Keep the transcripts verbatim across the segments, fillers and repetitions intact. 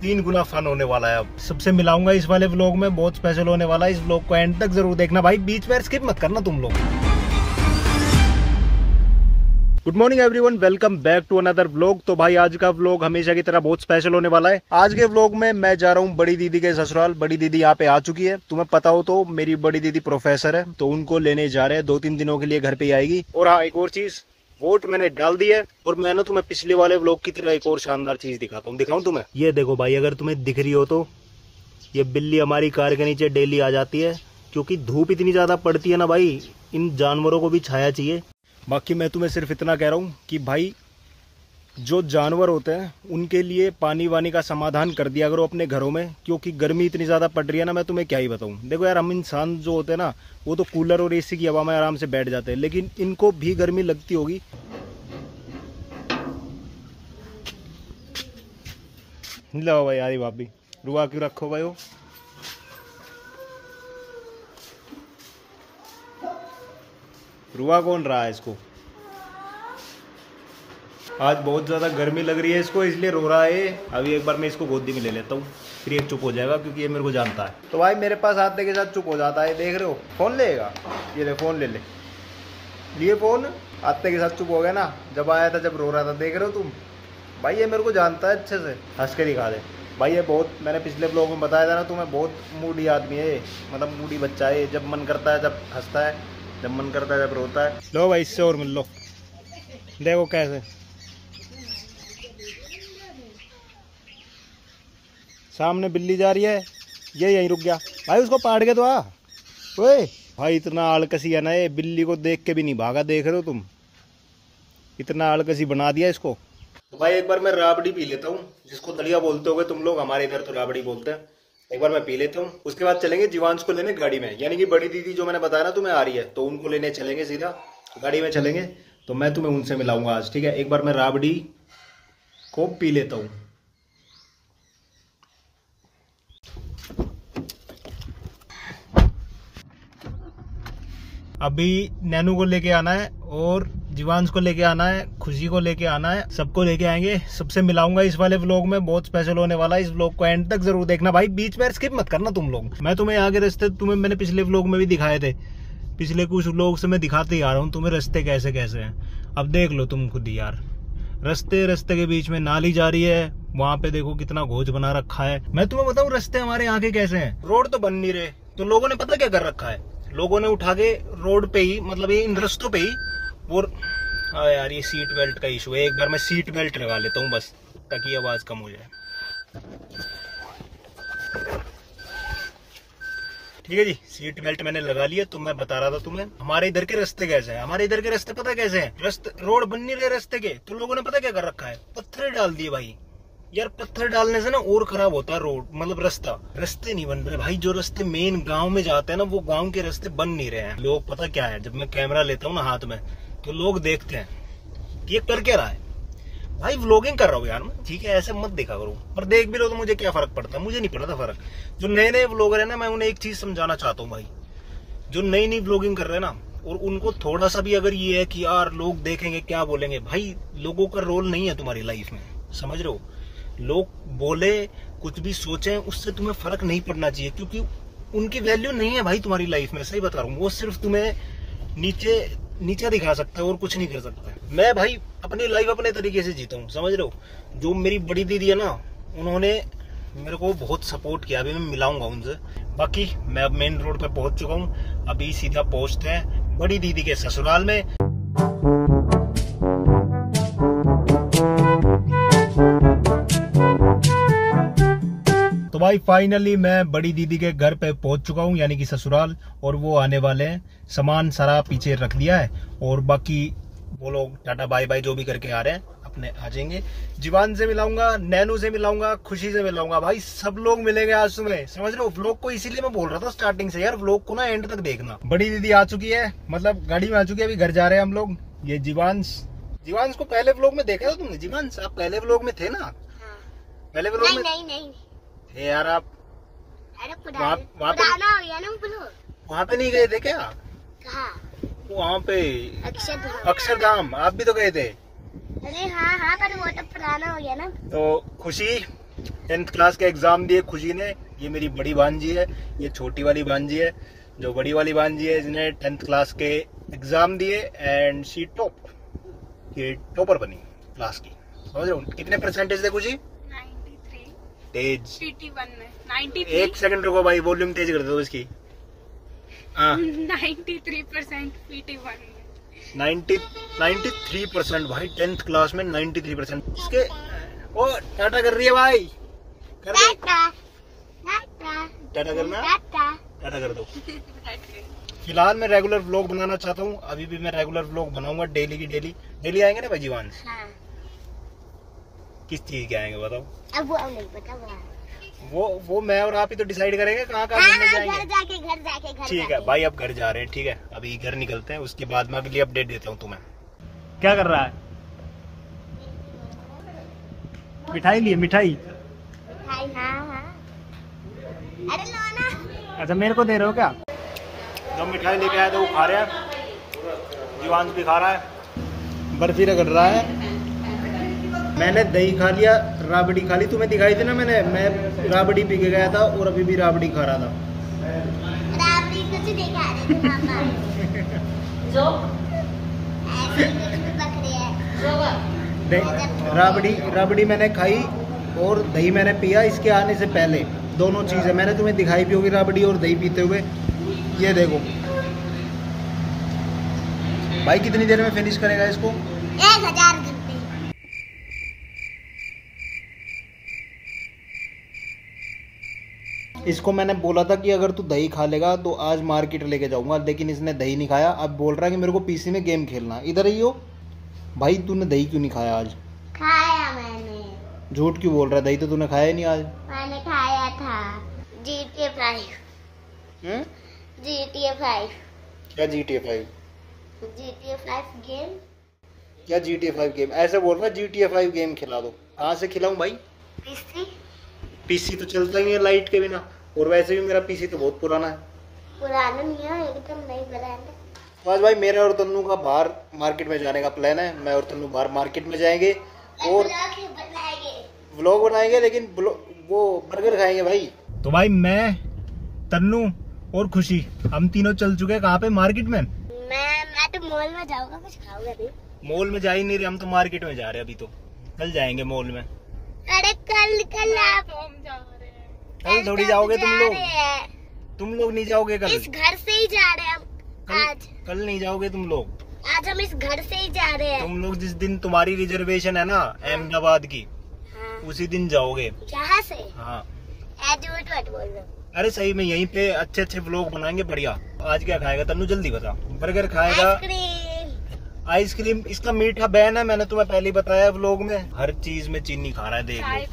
तीन गुना फन होने वाला है। अब सबसे मिलाऊंगा इस वाले व्लॉग में, बहुत स्पेशल होने वाला है। इस व्लॉग को एंड तक जरूर देखना भाई, बीच में स्किप मत करना तुम लोग। Good morning everyone, welcome back to another vlog. तो भाई आज का व्लॉग हमेशा की तरह बहुत स्पेशल होने वाला है। आज के व्लॉग में मैं जा रहा हूँ बड़ी दीदी के ससुराल। बड़ी दीदी यहाँ पे आ चुकी है। तुम्हें पता हो तो मेरी बड़ी दीदी प्रोफेसर है, तो उनको लेने जा रहे हैं। दो तीन दिनों के लिए घर पे ही आएगी। और हाँ, एक और चीज, वोट मैंने डाल दी है। और मैं ना तुम्हें पिछले वाले व्लॉग की तरह एक और शानदार चीज दिखाता हूँ। दिखाऊं तुम्हें? ये देखो भाई, अगर तुम्हें दिख रही हो तो ये बिल्ली हमारी कार के नीचे डेली आ जाती है, क्योंकि धूप इतनी ज्यादा पड़ती है ना भाई, इन जानवरों को भी छाया चाहिए। बाकी मैं तुम्हें सिर्फ इतना कह रहा हूँ कि भाई जो जानवर होते हैं उनके लिए पानी वानी का समाधान कर दिया करो अपने घरों में, क्योंकि गर्मी इतनी ज़्यादा पड़ रही है ना, मैं तुम्हें क्या ही बताऊँ। देखो यार, हम इंसान जो होते हैं ना, वो तो कूलर और एसी की हवा में आराम से बैठ जाते हैं, लेकिन इनको भी गर्मी लगती होगी। लो भाई, यारी भाभी रुआ क्यों रखो भाई? वो रुआ कौन रहा है इसको? आज बहुत ज्यादा गर्मी लग रही है इसको, इसलिए रो रहा है। अभी एक बार मैं इसको गोदी में ले लेता हूँ, फिर ये चुप हो जाएगा, क्योंकि ये मेरे को जानता है। तो भाई मेरे पास आते के साथ चुप हो जाता है, देख रहे हो? फोन लेगा, ये ले फोन ले ले लिए फोन। आते के साथ चुप हो गया ना, जब आया था जब रो रहा था, देख रहे हो तुम? भाई ये मेरे को जानता है अच्छे से, हंस के दिखा दे भाई। ये बहुत, मैंने पिछले ब्लॉग में बताया था ना तुम्हें, बहुत मूडी आदमी है, मतलब मूडी बच्चा है। जब मन करता है जब हंसता है, जब मन करता है जब रोता है। लो भाई, इससे और मिल लो, देखो कैसे सामने बिल्ली जा रही है, ये यहीं रुक गया भाई, उसको पाड़ के तो आ। ओए भाई, इतना आलकसी है ना ये, बिल्ली को देख के भी नहीं भागा, देख रहे हो तुम? इतना आलकसी बना दिया इसको। तो भाई एक बार मैं राबड़ी पी लेता हूँ, जिसको दलिया बोलते होगे तुम लोग, हमारे इधर तो राबड़ी बोलते हैं। एक बार मैं पी लेता हूँ, उसके बाद चलेंगे जीवांश को लेने गाड़ी में। यानी कि बड़ी दीदी जो मैंने बताया ना तुम्हें आ रही है, तो उनको लेने चलेंगे, सीधा गाड़ी में चलेंगे। तो मैं तुम्हें उनसे मिलाऊंगा आज, ठीक है? एक बार मैं राबड़ी को पी लेता हूँ। अभी नैनू को लेके आना है, और जीवांश को लेके आना है, खुशी को लेके आना है, सबको लेके आएंगे। सबसे मिलाऊंगा इस वाले व्लॉग में, बहुत स्पेशल होने वाला है। इस व्लॉग को एंड तक जरूर देखना भाई, बीच में स्किप मत करना तुम लोग। मैं तुम्हें आगे रास्ते, तुम्हें मैंने पिछले व्लॉग में भी दिखाए थे, पिछले कुछ व्लॉग से मैं दिखाते ही आ रहा हूँ तुम्हें रास्ते कैसे कैसे हैं। अब देख लो तुम खुद ही यार, रास्ते रास्ते के बीच में नाली जा रही है, वहां पे देखो कितना घोच बना रखा है। मैं तुम्हें बताऊँ रास्ते हमारे यहाँ के कैसे हैं। रोड तो बन नहीं रहे, तो लोगों ने पता क्या कर रखा है, लोगों ने उठा के रोड पे ही, मतलब ये इन रास्तों पे ही वो। हाँ यार, ये सीट बेल्ट का इशू है। एक बार मैं सीट बेल्ट लगा लेता हूँ बस, ताकि आवाज कम हो जाए। ठीक है जी, सीट बेल्ट मैंने लगा लिया। तो मैं बता रहा था तुम्हें हमारे इधर के रास्ते कैसे हैं। हमारे इधर के रास्ते पता कैसे हैं? रास्ते, रोड बन नहीं रहे रास्ते के, तो लोगों ने पता क्या कर रखा है, पत्थर डाल दिए भाई। यार पत्थर डालने से ना और खराब होता है रोड, मतलब रास्ता। रास्ते नहीं बन रहे भाई, जो रास्ते मेन गांव में जाते हैं ना, वो गांव के रास्ते बन नहीं रहे हैं। लोग पता क्या है, जब मैं कैमरा लेता हूँ ना हाथ में, तो लोग देखते हैं कि ये कर क्या रहा है। भाई व्लॉगिंग कर रहा हूँ यार मैं, ठीक है? ऐसे मत देखा करो, पर देख भी लो तो मुझे क्या फर्क पड़ता है? मुझे नहीं पड़ता फर्क। जो नए नए व्लॉगर है ना, मैं उन्हें एक चीज समझाना चाहता हूँ भाई, जो नई नई व्लॉगिंग कर रहे हैं ना, और उनको थोड़ा सा भी अगर ये है कि यार लोग देखेंगे क्या बोलेंगे, भाई लोगों का रोल नहीं है तुम्हारी लाइफ में, समझ रहे हो? लोग बोले कुछ भी सोचे, उससे तुम्हें फर्क नहीं पड़ना चाहिए, क्योंकि उनकी वैल्यू नहीं है भाई तुम्हारी लाइफ में। सही बता रहा हूँ, वो सिर्फ तुम्हें नीचे नीचा दिखा सकता है और कुछ नहीं कर सकता है। मैं भाई अपनी लाइफ अपने तरीके से जीता हूँ, समझ रहे हो? जो मेरी बड़ी दीदी है ना, उन्होंने मेरे को बहुत सपोर्ट किया। अभी मैं मिलाऊंगा उनसे। बाकी मैं अब मेन रोड पे पहुंच चुका हूँ, अभी सीधा पहुंचते हैं बड़ी दीदी के ससुराल में। तो भाई फाइनली मैं बड़ी दीदी के घर पे पहुंच चुका हूं, यानी कि ससुराल, और वो आने वाले हैं। सामान सारा पीछे रख दिया है, और बाकी वो लोग टाटा बाय बाय जो भी करके आ रहे हैं अपने आ जाएंगे। जीवान से मिलाऊंगा, नैनू से मिलाऊंगा, खुशी से मिलाऊंगा, भाई सब लोग मिलेंगे आज तुम्हें, समझ रहे हो? व्लॉग को इसीलिए मैं बोल रहा था स्टार्टिंग से यार, व्लॉग को ना एंड तक देखना। बड़ी दीदी आ चुकी है, मतलब गाड़ी में आ चुकी है, अभी घर जा रहे हैं हम लोग। ये जीवांश, जीवांश को पहले व्लॉग में देखा था तुमने? जीवांश आप पहले व्लॉग में थे ना? पहले व्लॉग में नहीं नहीं थे यार आप। वहाँ वहाँ पे नहीं गए थे क्या? कहाँ? वहाँ पे अक्षरधाम। अक्षरधाम आप भी तो गए थे। अरे हाँ हाँ, पर वो तो पुराना हो गया ना। तो खुशी टेंथ क्लास के एग्जाम दिए खुशी ने। ये मेरी बड़ी भांजी है, ये छोटी वाली भांजी है। जो बड़ी वाली भांजी है इसने टेंथ क्लास के एग्जाम दिए एंड शी टॉप, ये टॉपर बनी क्लास की। समझ रहे हो? कितने परसेंटेज थे खुशी? तिरानवे तेज। पीटी वन में तिरानवे। एक सेकंड रुको भाई, वॉल्यूम तेज कर दो इसकी। हाँ तिरानवे परसेंट पीटी वन में। नाइन्टी नाइन्टी थ्री परसेंट भाई, टेंथ क्लास में नाइन्टी थ्री परसेंट। इसके ओ टाटा कर रही है भाई, कर दे। टाटा टाटा टाटा करना, टाटा टाटा कर दो। फिलहाल मैं रेगुलर व्लॉग बनाना चाहता हूँ, अभी भी मैं रेगुलर व्लॉग बनाऊंगा डेली की डेली। डेली आएंगे ना भाई जीवान? हाँ। किस चीज के आएंगे बताओ? अब वो नहीं पता वो वो वो मैं और आप ही तो डिसाइड करेंगे कहाँ कहाँ हाँ, घूमने हाँ, जाएंगे। घर जाके घर जाके घर ठीक है जाके। भाई, अब घर जा रहे हैं। ठीक है, अभी घर निकलते हैं, उसके बाद मैं अगली अपडेट देता हूँ तुम्हें। क्या कर रहा है? मिठाई लिए? मिठाई? हाँ हाँ हाँ। अरे लो ना। अच्छा मेरे को दे रहे हो क्या? जब मिठाई लेके आए तो वो खा रहे हैं, जीवांश भी खा रहा है, बर्फी रगड़ रहा है। मैंने दही खा लिया, राबड़ी खा ली। तुम्हें दिखाई थी ना मैंने, मैं राबड़ी पी के गया था और अभी भी राबड़ी खा रहा था। राबड़ी कुछ दिखा रहे थे पापा। जो ऐसे कुछ बकरे हैं। दही- राबड़ी राबड़ी मैंने खाई और दही मैंने पिया इसके आने से पहले। दोनों चीज़ें मैंने तुम्हें दिखाई भी होगी, राबड़ी और दही पीते हुए। ये देखो भाई, कितनी देर में फिनिश करेगा इसको? एक हजार घंटे। इसको मैंने बोला था कि अगर तू दही खा लेगा तो आज मार्केट लेके जाऊंगा, लेकिन इसने दही नहीं खाया। अब बोल रहा है कि मेरे को पीसी में गेम खेलना। इधर ही हो भाई, तूने दही क्यों नहीं खाया आज? खाया मैंने। झूठ क्यों बोल रहा है? दही तो तूने खाया ही नहीं आज। मैंने खाया था। G T A five. हम्म? G T A five. क्या G T A five? G T A five game. क्या G T A five game? ऐसे बोल रहा है G T A five game खिला दो। कहाँ से खिलाऊं भाई? पीसी। पीसी तो चलता ही है लाइट के बिना, और वैसे भी मेरा पीसी तो बहुत पुराना है। पुराना नहीं है, एकदम नई ब्रांड है। तो आज भाई मेरे और तन्नू का बाहर मार्केट में जाने का प्लान है। मैं और तन्नू बाहर मार्केट में जाएंगे और ब्लॉग बनाएंगे। व्लॉग बनाएंगे, लेकिन वो बर्गर खाएंगे भाई। तो भाई मैं, तन्नू और खुशी, हम तीनों चल चुके हैं कहाँ पे? मार्केट में। मैं मैं तो मॉल में जाऊंगा, कुछ खाऊंगा नहीं। मॉल में जा ही नहीं रहे हम तो, मार्केट में जा रहे हैं अभी तो। कल जाएंगे मॉल में। अरे कल कल आप हम जा रहे हैं। कल थोड़ी जाओगे तुम लोग? जा रहे हैं। तुम लोग नहीं जाओगे कल? इस घर से ही जा रहे हैं हम कल, आज। कल नहीं जाओगे तुम लोग? आज हम इस घर से ही जा रहे हैं। तुम लोग जिस दिन तुम्हारी रिजर्वेशन है ना अहमदाबाद की, हाँ। उसी दिन जाओगे। यहाँ से? हाँ। ऐसे मत मत बोल रहे हो। अरे सही में यहीं पे अच्छे अच्छे व्लॉग बनाएंगे बढ़िया। आज क्या खाएगा तन्नू? जल्दी बता। बर्गर खाएगा, आइसक्रीम। आइसक्रीम। इसका मीठा बैन है, मैंने तुम्हें पहले ही बताया व्लॉग में। हर चीज में चीनी खा रहा है, देख लो।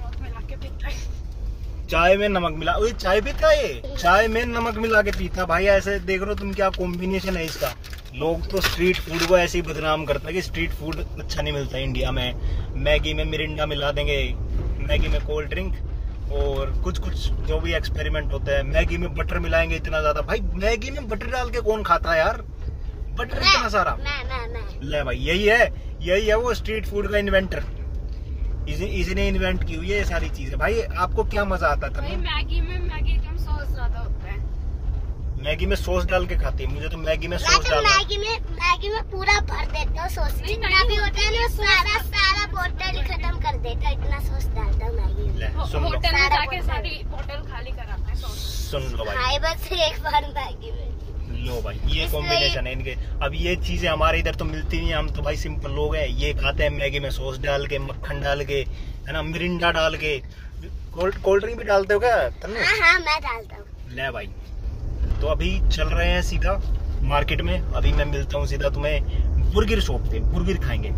चाय में नमक मिला, ओए चाय पीता है ये? चाय में नमक मिला के पीता भाई। ऐसे देख लो तुम, क्या कॉम्बिनेशन है इसका। लोग तो स्ट्रीट फूड को ऐसे ही बदनाम करते हैं कि स्ट्रीट फूड अच्छा नहीं मिलता इंडिया में। मैगी में मिरिंडा मिला देंगे, मैगी में कोल्ड ड्रिंक, और कुछ कुछ जो भी एक्सपेरिमेंट होते हैं। मैगी में बटर मिलाएंगे इतना ज्यादा। भाई मैगी में बटर डाल के कौन खाता है यार? बटर इतना सारा। मैं मैं मैं ले भाई, यही है यही है वो स्ट्रीट फूड का इन्वेंटर। इसी इसने इन्वेंट की हुई है ये सारी चीजें। भाई आपको क्या मजा आता था? मैगी में मैगी कम सॉस ज्यादा होता है। मैगी में सॉस डाल के खाती है? मुझे तो मैगी में मैं सॉस तो डालना। मैगी में मैगी में पूरा भर देता हूँ सॉस। जितना भी होता है ना सारा सारा बोतल ही खत्म कर देता, इतना सॉस डालता हूँ मैगी में। ले, सुन लो होटल में जाके सारी बोतल खाली कराते हैं सॉस। सुन लो भाई, खाए बस एक बार मैगी में। लो भाई, ये कॉम्बिनेशन है इनके। अब ये चीजें हमारे इधर तो मिलती नहीं है, हम तो भाई सिंपल लोग हैं। ये खाते हैं मैगी में सॉस डाल के, मक्खन डाल के, है ना, मिरिंडा डाल के। कोल्ड कोल्ड ड्रिंक भी डालते हो क्या तन्नू? हाँ हाँ मैं डालता हूँ। ले भाई, तो अभी चल रहे हैं सीधा मार्केट में। अभी मैं मिलता हूँ सीधा तुम्हें बुर्गर शॉप पे, बुर्गर खाएंगे।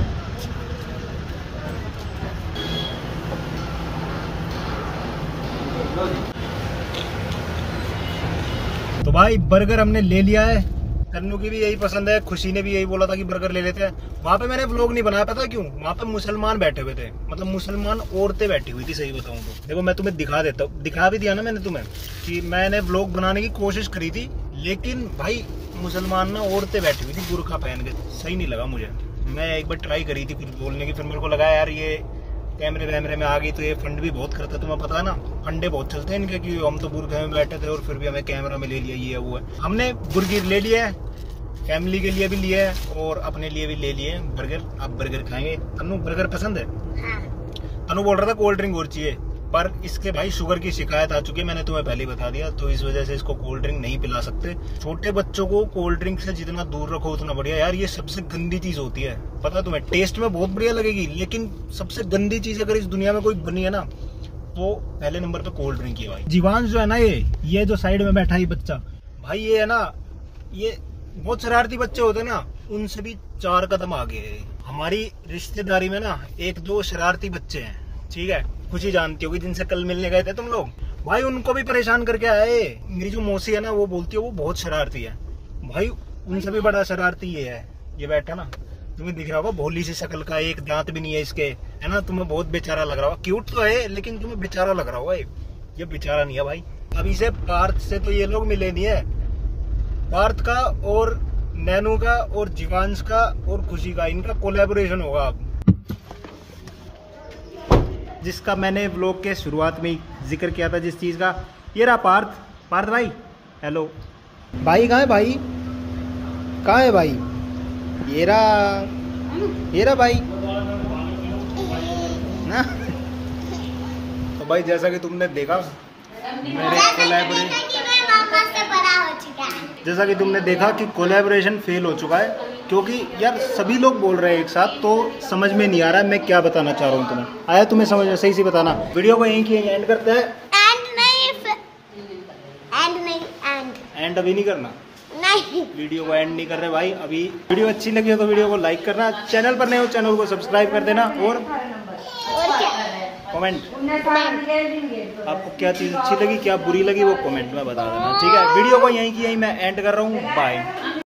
तो भाई बर्गर हमने ले लिया है। तन्नू की भी यही पसंद है, खुशी ने भी यही बोला था कि बर्गर ले लेते हैं। वहाँ पे मैंने व्लॉग नहीं बनाया, पता क्यों? वहाँ पे मुसलमान बैठे हुए थे, मतलब मुसलमान औरतें बैठी हुई थी। सही बताऊँ तो देखो, मैं तुम्हें दिखा देता हूँ, दिखा भी दिया ना मैंने तुम्हें कि मैंने व्लॉग बनाने की कोशिश करी थी, लेकिन भाई मुसलमान ना औरतें बैठी हुई थी बुर्का पहन के। सही नहीं लगा मुझे। मैं एक बार ट्राई करी थी कुछ बोलने की, फिर मेरे को लगा यार ये कैमरे वैमरे में आ गई तो ये फंड भी बहुत करता है, तुम्हें पता है ना, फंडे बहुत चलते हैं इनके कि हम तो बुर्गे में बैठे थे और फिर भी हमें कैमरा में ले लिया, ये वो है। हमने बुर्गर ले लिया है, फैमिली के लिए भी लिया है और अपने लिए भी ले लिए बर्गर। अब बर्गर खाएंगे। अनु बर्गर पसंद है? हाँ। अनु बोल रहा था कोल्ड ड्रिंक और चाहिए, पर इसके भाई शुगर की शिकायत आ चुकी है, मैंने तुम्हें पहले ही बता दिया, तो इस वजह से इसको कोल्ड ड्रिंक नहीं पिला सकते। छोटे बच्चों को कोल्ड ड्रिंक से जितना दूर रखो उतना बढ़िया यार। ये सबसे गंदी चीज होती है, पता है तुम्हें, टेस्ट में बहुत बढ़िया लगेगी लेकिन सबसे गंदी चीज अगर इस दुनिया में कोई बनी है ना तो पहले नंबर पे कोल्ड ड्रिंक ही है भाई। जीवांश जो है ना, ये ये जो साइड में बैठा है बच्चा भाई, ये है ना, ये बहुत शरारती बच्चे होते हैं ना, उनसे भी चार कदम आगे है। हमारी रिश्तेदारी में ना एक दो शरारती बच्चे हैं, ठीक है, खुशी जानती होगी जिनसे कल मिलने गए थे तुम लोग, भाई उनको भी परेशान करके आए। मेरी जो मौसी है ना वो बोलती है वो बहुत शरारती है भाई, उनसे भी बड़ा शरारती ये है। ये बैठा ना, तुम्हें दिख रहा होगा, भोली सी शक्ल का, एक दांत भी नहीं है इसके, है ना, तुम्हें बहुत बेचारा लग रहा होगा। क्यूट तो है लेकिन तुम्हें बेचारा लग रहा होगा, ये बेचारा नहीं है भाई। अभी से पार्थ से तो ये लोग मिले नहीं है, पार्थ का और नैनू का और जीवांश का और खुशी का, इनका कोलैबोरेशन होगा अब, जिसका मैंने व्लॉग के शुरुआत में ही जिक्र किया था जिस चीज का। ये रहा पार्थ। पार्थ भाई हेलो। भाई कहाँ है भाई? कहाँ है भाई? ये रहा, ये रहा भाई ना। तो भाई जैसा कि तुमने देखा मेरे कोलैबोरेशन, जैसा कि तुमने देखा कि कोलैबोरेशन फेल हो चुका है, क्योंकि यार सभी लोग बोल रहे हैं एक साथ, तो समझ में नहीं आ रहा है मैं क्या बताना चाह रहा हूँ तुम्हें। आया तुम्हें समझ में? सही से बताना। वीडियो को यहीं की एंड करते हैं। एंड नहीं, एंड नहीं, एंड एंड अभी नहीं करना, नहीं, वीडियो को एंड नहीं कर रहे भाई अभी। वीडियो अच्छी लगी हो तो वीडियो को लाइक करना, चैनल पर नए हो चैनल को सब्सक्राइब कर देना और और क्या, कमेंट, आपको क्या चीज़ अच्छी लगी क्या बुरी लगी वो कमेंट में बता देना, ठीक है। वीडियो को यहीं की यहीं मैं एंड कर रहा हूँ, बाय।